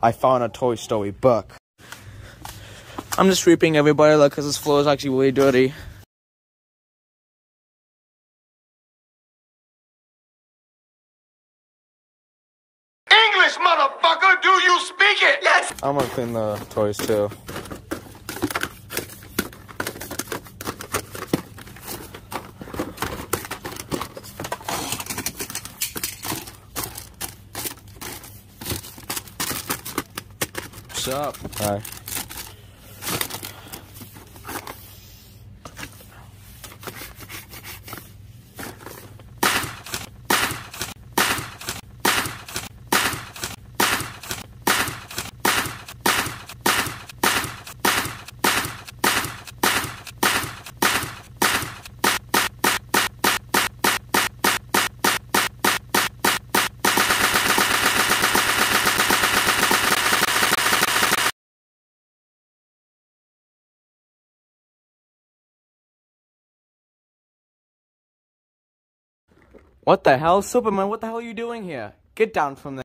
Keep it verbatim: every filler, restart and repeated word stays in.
I found a Toy Story book. I'm just sweeping everybody, look, because this floor is actually really dirty. English, motherfucker! Do you speak it? Yes! I'm gonna clean the toys too. What's up? Hi. What the hell? Superman, what the hell are you doing here? Get down from there.